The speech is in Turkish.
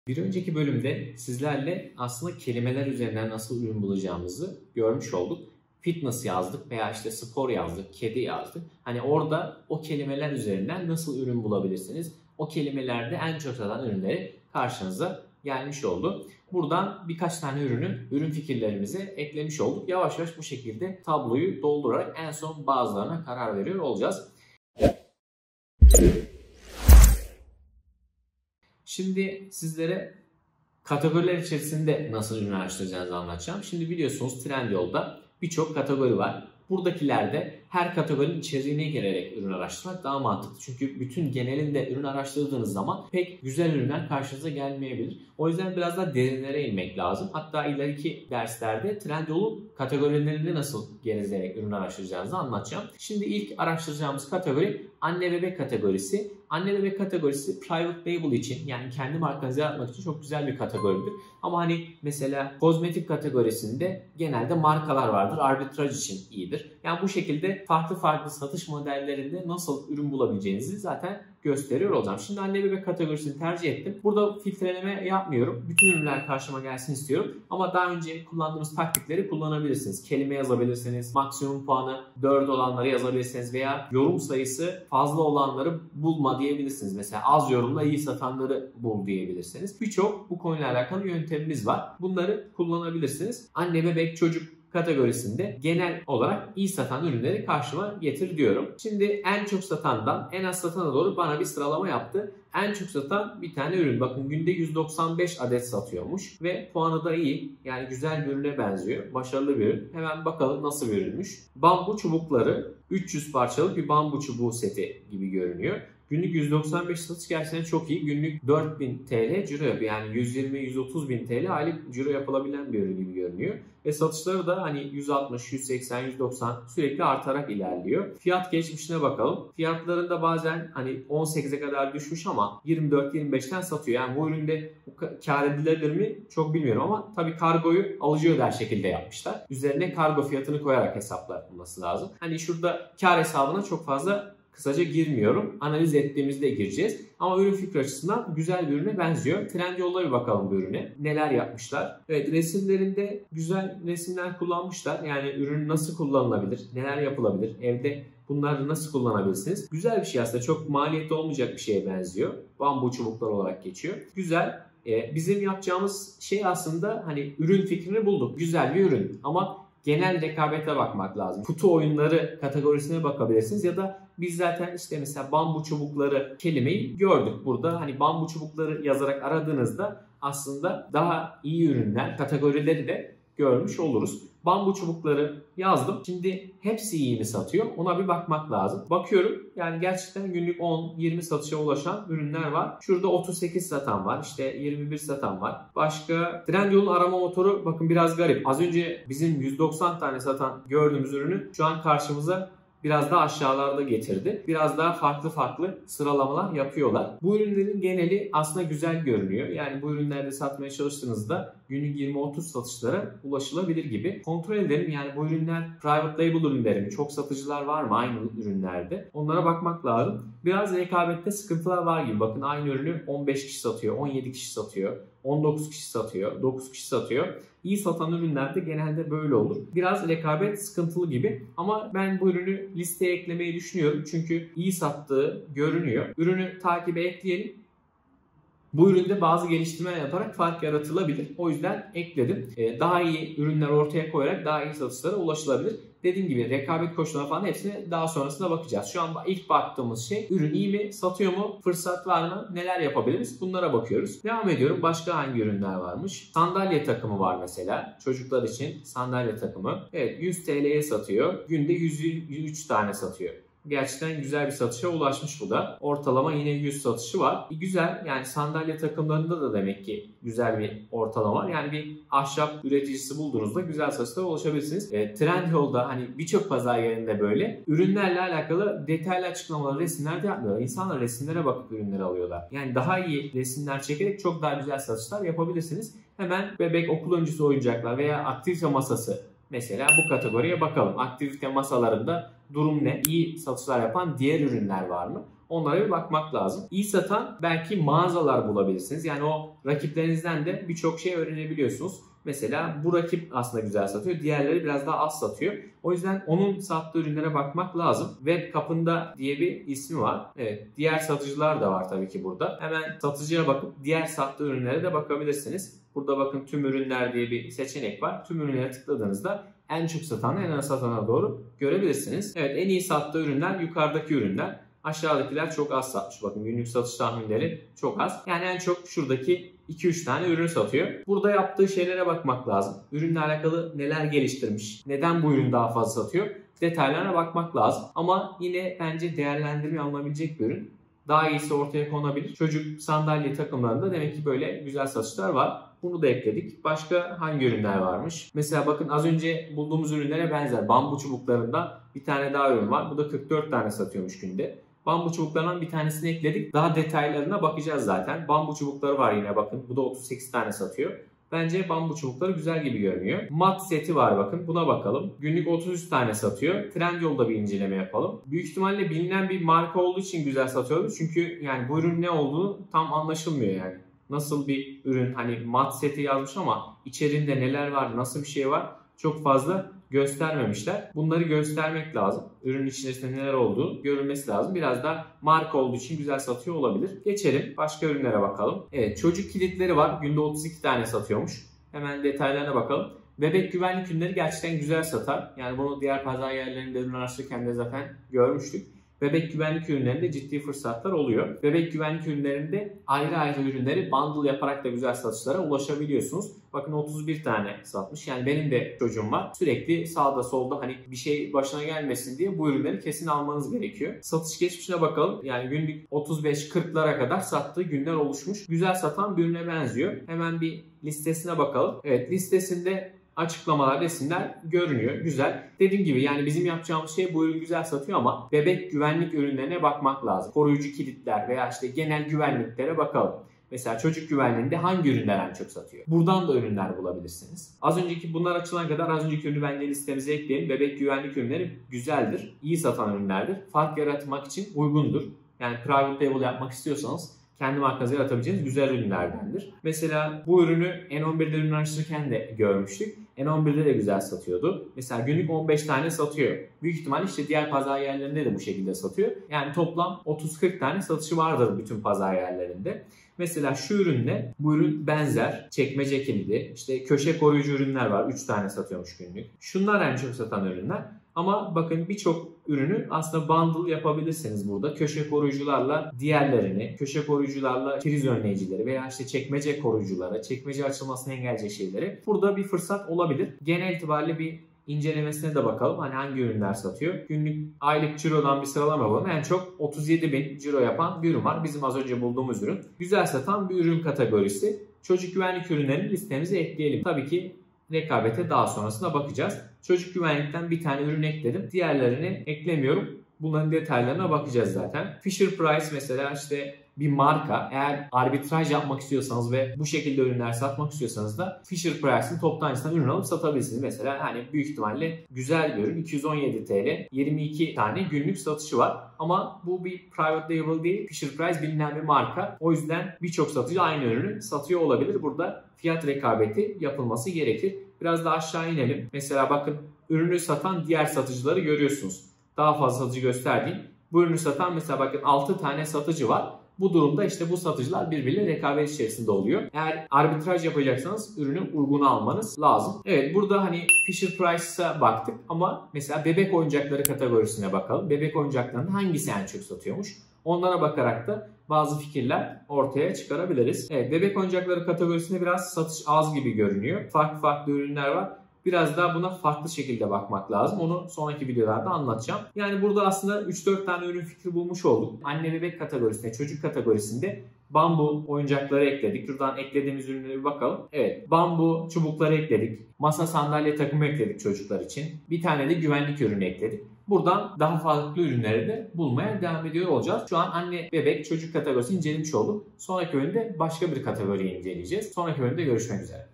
Bir önceki bölümde sizlerle aslında kelimeler üzerinden nasıl ürün bulacağımızı görmüş olduk. Fitness yazdık veya işte spor yazdık, kedi yazdık. Hani orada o kelimeler üzerinden nasıl ürün bulabilirsiniz? O kelimelerde en çok satan ürünleri karşınıza gelmiş oldu. Buradan birkaç tane ürün fikirlerimize eklemiş olduk. Yavaş yavaş bu şekilde tabloyu doldurarak en son bazılarına karar veriyor olacağız. Şimdi sizlere kategoriler içerisinde nasıl ürün araştıracağınızı anlatacağım. Şimdi biliyorsunuz Trendyol'da birçok kategori var. Buradakilerde her kategorinin içeriğine girerek ürün araştırmak daha mantıklı. Çünkü bütün genelinde ürün araştırdığınız zaman pek güzel ürünler karşınıza gelmeyebilir. O yüzden biraz daha derinlere inmek lazım. Hatta ileriki derslerde Trendyol'un kategorilerini nasıl gezerek ürün araştıracağınızı anlatacağım. Şimdi ilk araştıracağımız kategori anne bebek kategorisi. Anne bebek kategorisi private label için, yani kendi markanızı yaratmak için çok güzel bir kategoridir. Ama hani mesela kozmetik kategorisinde genelde markalar vardır. Arbitraj için iyidir. Yani bu şekilde farklı satış modellerinde nasıl ürün bulabileceğinizi zaten gösteriyor olacağım. Şimdi anne bebek kategorisini tercih ettim. Burada filtreleme yapmıyorum. Bütün ürünler karşıma gelsin istiyorum. Ama daha önce kullandığımız taktikleri kullanabilirsiniz. Kelime yazabilirsiniz. Maksimum puanı 4 olanları yazabilirsiniz. Veya yorum sayısı fazla olanları bulma diyebilirsiniz. Mesela az yorumla iyi satanları bul diyebilirsiniz. Birçok bu konuyla alakalı yöntemimiz var. Bunları kullanabilirsiniz. Anne bebek çocuk kategorisinde genel olarak iyi satan ürünleri karşıma getir diyorum. Şimdi en çok satandan en az satana doğru bana bir sıralama yaptı. En çok satan bir tane ürün. Bakın günde 195 adet satıyormuş ve puanı da iyi. Yani güzel bir ürüne benziyor. Başarılı bir ürün. Hemen bakalım nasıl bir ürünmüş. Bambu çubukları 300 parçalık bir bambu çubuğu seti gibi görünüyor. Günlük 195 satış gerçekten çok iyi. Günlük 4000 TL ciro yapıyor. Yani 120-130 bin TL aylık ciro yapılabilen bir ürün gibi görünüyor. Ve satışları da hani 160, 180, 190 sürekli artarak ilerliyor. Fiyat geçmişine bakalım. Fiyatlarında bazen hani 18'e kadar düşmüş ama 24-25'ten satıyor. Yani bu üründe kar edilebilir mi çok bilmiyorum ama tabii kargoyu alıcı öder şekilde yapmışlar. Üzerine kargo fiyatını koyarak hesaplanması lazım. Hani şurada kar hesabına çok fazla kısaca girmiyorum. Analiz ettiğimizde gireceğiz. Ama ürün fikri açısından güzel bir ürüne benziyor. Trendyol'da bir bakalım bu ürüne. Neler yapmışlar? Evet, resimlerinde güzel resimler kullanmışlar. Yani ürün nasıl kullanılabilir? Neler yapılabilir? Evde bunları nasıl kullanabilirsiniz? Güzel bir şey aslında. Çok maliyetli olmayacak bir şeye benziyor. Bambu çubuklar olarak geçiyor. Güzel. Bizim yapacağımız şey aslında hani ürün fikrini bulduk. Güzel bir ürün ama genel rekabete bakmak lazım. Kutu oyunları kategorisine bakabilirsiniz ya da biz zaten işte mesela bambu çubukları kelimeyi gördük burada. Hani bambu çubukları yazarak aradığınızda aslında daha iyi ürünler kategorileri de görmüş oluruz. Bambu çubukları yazdım. Şimdi hepsi iyi mi satıyor? Ona bir bakmak lazım. Bakıyorum yani gerçekten günlük 10-20 satışa ulaşan ürünler var. Şurada 38 satan var. İşte 21 satan var. Başka Trendyol'un arama motoru bakın biraz garip. Az önce bizim 190 tane satan gördüğümüz ürünü şu an karşımıza biraz daha aşağılarda getirdi. Biraz daha farklı sıralamalar yapıyorlar. Bu ürünlerin geneli aslında güzel görünüyor. Yani bu ürünlerde satmaya çalıştığınızda günlük 20-30 satışlara ulaşılabilir gibi. Kontrol edelim yani bu ürünler private label ürünleri mi? Çok satıcılar var mı aynı ürünlerde? Onlara bakmak lazım. Biraz rekabette sıkıntılar var gibi. Bakın aynı ürünü 15 kişi satıyor, 17 kişi satıyor, 19 kişi satıyor, 9 kişi satıyor. İyi satan ürünlerde genelde böyle olur. Biraz rekabet sıkıntılı gibi ama ben bu ürünü listeye eklemeyi düşünüyorum. Çünkü iyi sattığı görünüyor. Ürünü takibe ekleyelim. Bu üründe bazı geliştirmeler yaparak fark yaratılabilir. O yüzden ekledim. Daha iyi ürünler ortaya koyarak daha iyi satışlara ulaşılabilir. Dediğim gibi rekabet koşulları falan hepsine daha sonrasında bakacağız. Şu an ilk baktığımız şey ürün iyi mi, satıyor mu, fırsat var mı, neler yapabiliriz bunlara bakıyoruz. Devam ediyorum. Başka hangi ürünler varmış? Sandalye takımı var mesela. Çocuklar için sandalye takımı. Evet 100 TL'ye satıyor. Günde 103 tane satıyor. Gerçekten güzel bir satışa ulaşmış bu da. Ortalama yine 100 satışı var. Güzel yani sandalye takımlarında da demek ki güzel bir ortalama var. Yani bir ahşap üreticisi bulduğunuzda güzel satışlara ulaşabilirsiniz. Trendyol'da hani birçok pazar yerinde böyle ürünlerle alakalı detaylı açıklamalar, resimler de yapmıyorlar. İnsanlar resimlere bakıp ürünleri alıyorlar. Yani daha iyi resimler çekerek çok daha güzel satışlar yapabilirsiniz. Hemen bebek okul öncesi oyuncaklar veya aktivite masası. Mesela bu kategoriye bakalım. Aktivite masalarında durum ne? İyi satışlar yapan diğer ürünler var mı? Onlara bir bakmak lazım. İyi satan belki mağazalar bulabilirsiniz. Yani o rakiplerinizden de birçok şey öğrenebiliyorsunuz. Mesela bu rakip aslında güzel satıyor. Diğerleri biraz daha az satıyor. O yüzden onun sattığı ürünlere bakmak lazım. Web kapında diye bir ismi var. Evet, diğer satıcılar da var tabii ki burada. Hemen satıcıya bakıp diğer sattığı ürünlere de bakabilirsiniz. Burada bakın tüm ürünler diye bir seçenek var. Tüm ürünlere tıkladığınızda en çok satanı en az satana doğru görebilirsiniz. Evet, en iyi sattığı ürünler yukarıdaki ürünler. Aşağıdakiler çok az satmış. Bakın günlük satış tahminleri çok az. Yani en çok şuradaki 2-3 tane ürün satıyor. Burada yaptığı şeylere bakmak lazım. Ürünle alakalı neler geliştirmiş? Neden bu ürün daha fazla satıyor? Detaylarına bakmak lazım. Ama yine bence değerlendirme alınabilecek bir ürün. Daha iyisi ortaya konabilir. Çocuk sandalye takımlarında demek ki böyle güzel satışlar var. Bunu da ekledik. Başka hangi ürünler varmış? Mesela bakın az önce bulduğumuz ürünlere benzer. Bambu çubuklarında bir tane daha ürün var. Bu da 44 tane satıyormuş günde. Bambu çubuklarından bir tanesini ekledik. Daha detaylarına bakacağız zaten. Bambu çubukları var yine bakın. Bu da 38 tane satıyor. Bence bambu çubukları güzel gibi görünüyor. Mat seti var bakın. Buna bakalım. Günlük 33 tane satıyor. Trendyol'da bir inceleme yapalım. Büyük ihtimalle bilinen bir marka olduğu için güzel satıyordu. Çünkü yani bu ürün ne olduğunu tam anlaşılmıyor yani. Nasıl bir ürün, hani mat seti yazmış ama içerisinde neler var, nasıl bir şey var çok fazla göstermemişler. Bunları göstermek lazım. Ürünün içerisinde neler olduğu görülmesi lazım. Biraz da marka olduğu için güzel satıyor olabilir. Geçelim başka ürünlere bakalım. Evet, çocuk kilitleri var. Günde 32 tane satıyormuş. Hemen detaylarına bakalım. Bebek güvenlik ürünleri gerçekten güzel satar. Yani bunu diğer pazar yerlerinde ürün araştırırken de zaten görmüştük. Bebek güvenlik ürünlerinde ciddi fırsatlar oluyor. Bebek güvenlik ürünlerinde ayrı ayrı ürünleri bundle yaparak da güzel satışlara ulaşabiliyorsunuz. Bakın 31 tane satmış. Yani benim de çocuğum var. Sürekli sağda solda hani bir şey başına gelmesin diye bu ürünleri kesin almanız gerekiyor. Satış geçmişine bakalım. Yani günlük 35-40'lara kadar sattığı günler oluşmuş. Güzel satan bir ürüne benziyor. Hemen bir listesine bakalım. Evet, listesinde açıklamalar, resimler görünüyor. Güzel. Dediğim gibi yani bizim yapacağımız şey bu ürün güzel satıyor ama bebek güvenlik ürünlerine bakmak lazım. Koruyucu kilitler veya işte genel güvenliklere bakalım. Mesela çocuk güvenliğinde hangi ürünler en çok satıyor? Buradan da ürünler bulabilirsiniz. Az önceki bunlar açılana kadar az önceki ürünü bence listemize ekleyelim. Bebek güvenlik ürünleri güzeldir. İyi satan ürünlerdir. Fark yaratmak için uygundur. Yani private label yapmak istiyorsanız kendi markanıza yaratabileceğiniz güzel ürünlerdendir. Mesela bu ürünü N11'de ürün araştırırken de görmüştük. N11'de de güzel satıyordu. Mesela günlük 15 tane satıyor. Büyük ihtimalle işte diğer pazar yerlerinde de bu şekilde satıyor. Yani toplam 30-40 tane satışı vardır bütün pazar yerlerinde. Mesela şu ürünle bu ürün benzer. Çekmece kilidi, işte köşe koruyucu ürünler var. 3 tane satıyormuş günlük. Şunlar en çok satan ürünler. Ama bakın birçok ürünü aslında bundle yapabilirsiniz burada. Köşe koruyucularla diğerlerini, köşe koruyucularla priz önleyicileri veya işte çekmece koruyuculara, çekmece açılmasını engelleyecek şeyleri. Burada bir fırsat olabilir. Genel itibariyle bir incelemesine de bakalım. Hani hangi ürünler satıyor. Günlük aylık cirodan bir sıralama yapalım. En çok 37.000 ciro yapan bir ürün var. Bizim az önce bulduğumuz ürün. Güzel satan bir ürün kategorisi. Çocuk güvenlik ürünlerini listemize ekleyelim. Tabii ki rekabete daha sonrasında bakacağız. Çocuk güvenlikten bir tane ürün ekledim. Diğerlerini eklemiyorum. Bunların detaylarına bakacağız zaten. Fisher Price mesela işte bir marka. Eğer arbitraj yapmak istiyorsanız ve bu şekilde ürünler satmak istiyorsanız da Fisher Price'ın toptancısından ürün alıp satabilirsiniz. Mesela hani büyük ihtimalle güzel bir ürün. 217 TL. 22 tane günlük satışı var. Ama bu bir private label değil. Fisher Price bilinen bir marka. O yüzden birçok satıcı aynı ürünü satıyor olabilir. Burada fiyat rekabeti yapılması gerekir. Biraz daha aşağı inelim. Mesela bakın ürünü satan diğer satıcıları görüyorsunuz. Daha fazla satıcı gösterdiğim. Bu ürünü satan mesela bakın 6 tane satıcı var. Bu durumda işte bu satıcılar birbiriyle rekabet içerisinde oluyor. Eğer arbitraj yapacaksanız ürünü uygun almanız lazım. Evet, burada hani Fisher Price'a baktık ama mesela bebek oyuncakları kategorisine bakalım. Bebek oyuncaklarında hangisi en çok satıyormuş? Onlara bakarak da bazı fikirler ortaya çıkarabiliriz. Evet, bebek oyuncakları kategorisinde biraz satış az gibi görünüyor. Farklı ürünler var. Biraz daha buna farklı şekilde bakmak lazım. Onu sonraki videolarda anlatacağım. Yani burada aslında 3-4 tane ürün fikri bulmuş olduk. Anne bebek kategorisinde, çocuk kategorisinde bambu oyuncakları ekledik. Şuradan eklediğimiz ürünlere bir bakalım. Evet, bambu çubukları ekledik. Masa sandalye takımı ekledik çocuklar için. Bir tane de güvenlik ürünü ekledik. Buradan daha farklı ürünleri de bulmaya devam ediyor olacağız. Şu an anne, bebek, çocuk kategorisini incelemiş olduk. Sonraki bölümde başka bir kategoriyi inceleyeceğiz. Sonraki bölümde görüşmek üzere.